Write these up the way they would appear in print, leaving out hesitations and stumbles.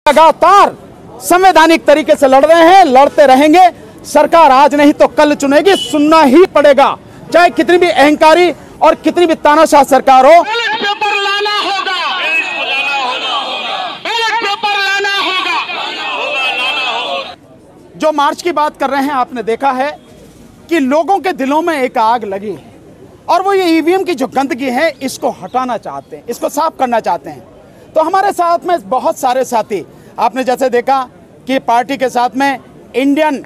लगातार संवैधानिक तरीके से लड़ रहे हैं, लड़ते रहेंगे। सरकार आज नहीं तो कल चुनेगी, सुनना ही पड़ेगा, चाहे कितनी भी अहंकारी और कितनी भी तानाशाह सरकार हो। बैलेट पेपर लाना होगा, बैलेट पेपर लाना होगा। जो मार्च की बात कर रहे हैं, आपने देखा है कि लोगों के दिलों में एक आग लगी है और वो ये ईवीएम की जो गंदगी है इसको हटाना चाहते हैं, इसको साफ करना चाहते हैं। तो हमारे साथ में बहुत सारे साथी, आपने जैसे देखा कि पार्टी के साथ में इंडियन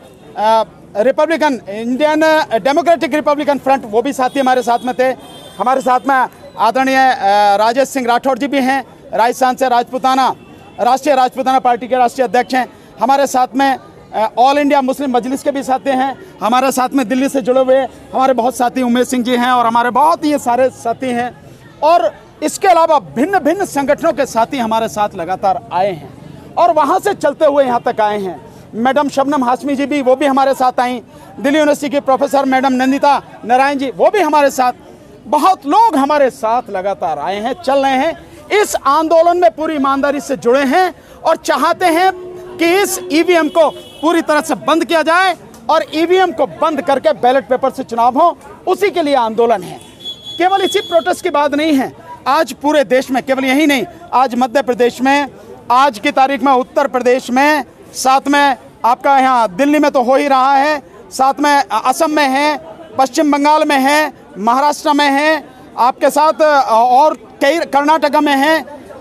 डेमोक्रेटिक रिपब्लिकन फ्रंट, वो भी साथी हमारे साथ में थे। हमारे साथ में आदरणीय राजेश सिंह राठौड़ जी भी हैं, राजस्थान से राष्ट्रीय राजपूताना पार्टी के राष्ट्रीय अध्यक्ष हैं। हमारे साथ में ऑल इंडिया मुस्लिम मजलिस के भी साथी हैं। हमारे साथ में दिल्ली से जुड़े हुए हमारे बहुत साथी उमेश सिंह जी हैं और हमारे बहुत ये सारे साथी हैं। और इसके अलावा भिन्न भिन्न संगठनों के साथी हमारे साथ लगातार आए हैं और वहाँ से चलते हुए यहाँ तक आए हैं। मैडम शबनम हाशमी जी भी, वो भी हमारे साथ आई। दिल्ली यूनिवर्सिटी की प्रोफेसर मैडम नंदिता नारायण जी, वो भी हमारे साथ। बहुत लोग हमारे साथ लगातार आए हैं, चल रहे हैं, इस आंदोलन में पूरी ईमानदारी से जुड़े हैं और चाहते हैं कि इस ईवीएम को पूरी तरह से बंद किया जाए और ईवीएम को बंद करके बैलेट पेपर से चुनाव हो, उसी के लिए आंदोलन है। केवल इसी प्रोटेस्ट की बात नहीं है, आज पूरे देश में, केवल यही नहीं, आज मध्य प्रदेश में, आज की तारीख में उत्तर प्रदेश में, साथ में आपका यहाँ दिल्ली में तो हो ही रहा है, साथ में असम में है, पश्चिम बंगाल में है, महाराष्ट्र में है, आपके साथ और कई कर्नाटक में है,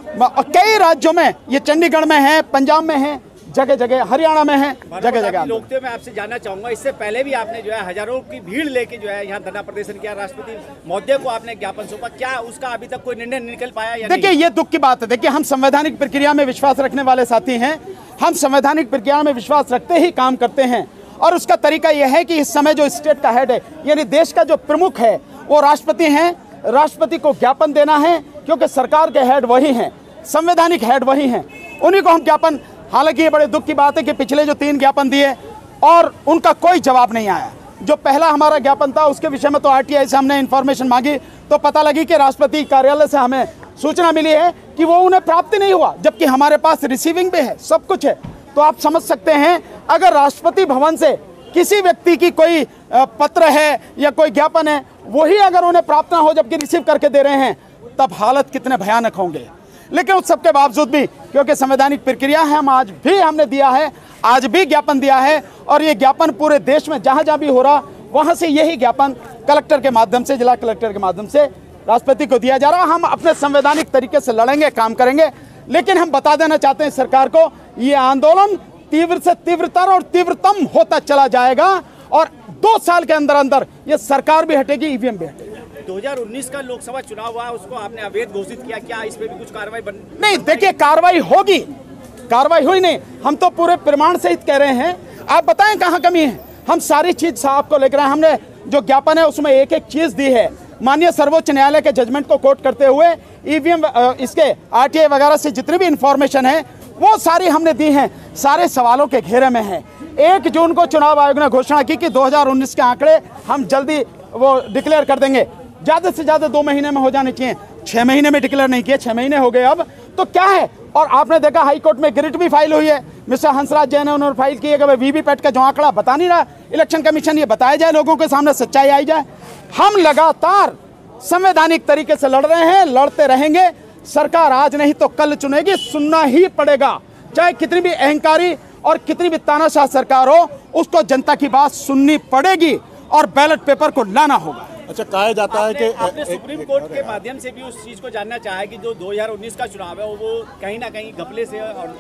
कई राज्यों में, ये चंडीगढ़ में है, पंजाब में है, जगह जगह, हरियाणा में है, जगह जगह। लोकते मैं आपसे जानना चाहूंगा, इससे पहले भी आपने जो है हजारों की भीड़ लेके जो है यहाँ धरना प्रदर्शन किया, राष्ट्रपति महोदय को आपने ज्ञापन सौंपा, क्या उसका अभी तक कोई निर्णय निकल पाया या देखिए, ये दुख की बात है। देखिए, हम संवैधानिक प्रक्रिया में विश्वास रखने वाले साथी हैं, हम संवैधानिक प्रक्रिया में विश्वास रखते ही काम करते हैं और उसका तरीका यह है कि इस समय जो स्टेट का हेड है, यानी देश का जो प्रमुख है, वो राष्ट्रपति हैं। राष्ट्रपति को ज्ञापन देना है क्योंकि सरकार के हेड वही हैं, संवैधानिक हेड वही हैं, उन्हीं को हम ज्ञापन। हालांकि ये बड़े दुख की बात है कि पिछले जो 3 ज्ञापन दिए और उनका कोई जवाब नहीं आया। जो पहला हमारा ज्ञापन था उसके विषय में तो आरटीआई से हमने इन्फॉर्मेशन मांगी तो पता लगी कि राष्ट्रपति कार्यालय से हमें सूचना मिली है कि वो उन्हें प्राप्ति नहीं हुआ, जबकि हमारे पास रिसीविंग भी है, सब कुछ है। तो आप समझ सकते हैं, अगर राष्ट्रपति भवन से किसी व्यक्ति की कोई पत्र है या कोई ज्ञापन है, वही अगर उन्हें प्राप्त ना हो जबकि रिसीव करके दे रहे हैं, तब हालत कितने भयानक होंगे। लेकिन उस सबके बावजूद भी, क्योंकि संवैधानिक प्रक्रिया है, हम आज भी हमने दिया है, आज भी ज्ञापन दिया है और ये ज्ञापन पूरे देश में जहाँ जहाँ भी हो रहा, वहाँ से यही ज्ञापन कलेक्टर के माध्यम से, जिला कलेक्टर के माध्यम से राष्ट्रपति को दिया जा रहा। हम अपने संवैधानिक तरीके से लड़ेंगे, काम करेंगे, लेकिन हम बता देना चाहते हैं सरकार को, ये आंदोलन तीव्र से तीव्रतर और तीव्रतम होता चला जाएगा और 2 साल के अंदर अंदर ये सरकार भी हटेगी, ईवीएम भी हटेगी। 2019 का लोकसभा चुनाव हुआ, उसको आपने अवैध घोषित किया, क्या इस पे भी कुछ कार्रवाई नहीं? देखिए, कार्रवाई होगी, कार्रवाई हुई नहीं, हम तो पूरे प्रमाण सहित कह रहे हैं। आप बताएं कहाँ कमी है, हम सारी चीज आपको लेकर आए। हमने जो ज्ञापन है उसमें एक एक चीज दी है, माननीय सर्वोच्च न्यायालय के जजमेंट को कोट करते हुए ईवीएम, इसके आरटीआई वगैरह से जितनी भी इंफॉर्मेशन है वो सारी हमने दी हैं, सारे सवालों के घेरे में है। 1 जून को चुनाव आयोग ने घोषणा की कि 2019 के आंकड़े हम जल्दी वो डिक्लेयर कर देंगे, ज़्यादा से ज़्यादा 2 महीने में हो जाने चाहिए। 6 महीने में डिक्लेयर नहीं किए, 6 महीने हो गए अब, तो क्या है। और आपने देखा हाई कोर्ट में गिरिट भी फाइल हुई है, मिस्टर हंसराज जैन ने उन्होंने फाइल की है कि वीवीपैट का जो आंकड़ा बता नहीं रहा इलेक्शन कमीशन, ये बताया जाए, लोगों के सामने सच्चाई आई जाए। हम लगातार संवैधानिक तरीके से लड़ रहे हैं, लड़ते रहेंगे। सरकार आज नहीं तो कल चुनेगी, सुनना ही पड़ेगा, चाहे कितनी भी अहंकारी और कितनी भी तानाशाह सरकार हो, उसको जनता की बात सुननी पड़ेगी और बैलेट पेपर को लाना होगा। अच्छा, कहा जाता है कि आपने सुप्रीम कोर्ट के माध्यम से भी उस चीज को जानना चाहा है कि जो 2019 का चुनाव है वो कहीं ना कहीं घपले से और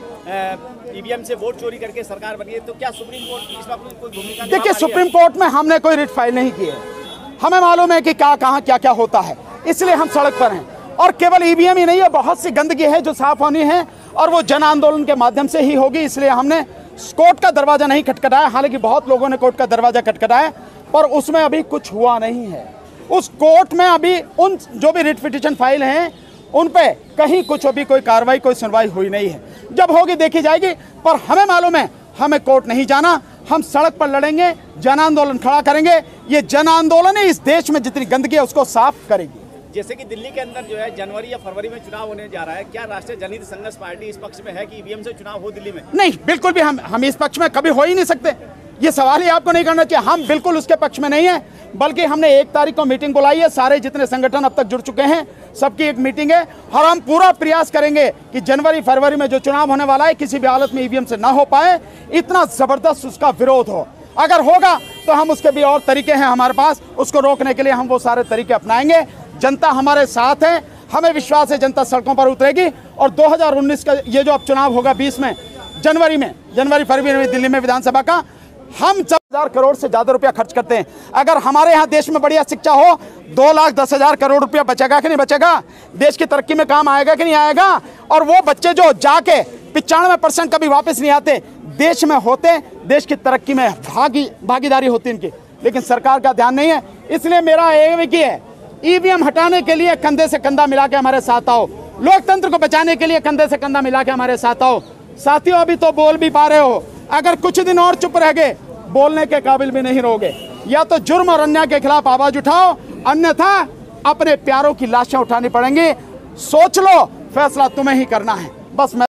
ईवीएम से वोट चोरी करके सरकार बनी है, तो क्या सुप्रीम कोर्ट इसमें अपनी कोई भूमिका? देखिए, सुप्रीम कोर्ट में हमने कोई रिट फाइल नहीं की है, हमें मालूम है कि कहाँ क्या क्या होता है, इसलिए हम सड़क पर हैं। और केवल ईवीएम ही नहीं है, बहुत सी गंदगी है जो साफ होनी है और वो जन आंदोलन के माध्यम से ही होगी, इसलिए हमने कोर्ट का दरवाजा नहीं खटखटाया। हालांकि बहुत लोगों ने कोर्ट का दरवाजा खटखटाया, पर उसमें अभी कुछ हुआ नहीं है। उस कोर्ट में अभी उन जो भी रिट पिटीशन फाइल हैं उन पे कहीं कुछ अभी कोई कार्रवाई, कोई सुनवाई हुई नहीं है। जब होगी देखी जाएगी, पर हमें मालूम है हमें कोर्ट नहीं जाना, हम सड़क पर लड़ेंगे, जन आंदोलन खड़ा करेंगे। ये जन आंदोलन ही इस देश में जितनी गंदगी है उसको साफ करेगी। जैसे कि दिल्ली के अंदर जो है जनवरी या फरवरी में चुनाव होने जा रहा है, क्या राष्ट्रीय जनहित संघर्ष पार्टी इस पक्ष में है कि ईवीएम से चुनाव हो दिल्ली में? नहीं, बिल्कुल भी हम इस पक्ष में कभी हो ही नहीं सकते। ये सवाल ही आपको नहीं करना चाहिए। हम बिल्कुल उसके पक्ष में नहीं है, बल्कि हमने 1 तारीख को मीटिंग बुलाई है। सारे जितने संगठन अब तक जुड़ चुके हैं सबकी एक मीटिंग है, और हम पूरा प्रयास करेंगे कि जनवरी फरवरी में जो चुनाव होने वाला है किसी भी हालत में ईवीएम से ना हो पाए, इतना जबरदस्त उसका विरोध हो। अगर होगा तो हम उसके भी और तरीके हैं हमारे पास, उसको रोकने के लिए हम वो सारे तरीके अपनाएंगे। जनता हमारे साथ है, हमें विश्वास है जनता सड़कों पर उतरेगी। और 2019 का ये जो अब चुनाव होगा 20 में जनवरी फरवरी में दिल्ली में विधानसभा का, हम 4,000 करोड़ से ज़्यादा रुपया खर्च करते हैं। अगर हमारे यहाँ देश में बढ़िया शिक्षा हो, 2,10,000 करोड़ रुपया बचेगा कि नहीं बचेगा? देश की तरक्की में काम आएगा कि नहीं आएगा? और वो बच्चे जो जाके 95% कभी वापस नहीं आते, देश में होते, देश की तरक्की में भागीदारी होती इनकी, लेकिन सरकार का ध्यान नहीं है। इसलिए मेरा एक ही है, ईवीएम हटाने के लिए कंधे से कंधा मिला के हमारे साथ आओ, लोकतंत्र को बचाने के लिए कंधे से कंधा मिला के हमारे साथ आओ। साथियों, अभी तो बोल भी पा रहे हो, अगर कुछ दिन और चुप रह गए, बोलने के काबिल भी नहीं रहोगे। या तो जुर्म और अन्याय के खिलाफ आवाज उठाओ, अन्यथा अपने प्यारों की लाशें उठानी पड़ेंगी। सोच लो, फैसला तुम्हें ही करना है। बस मैं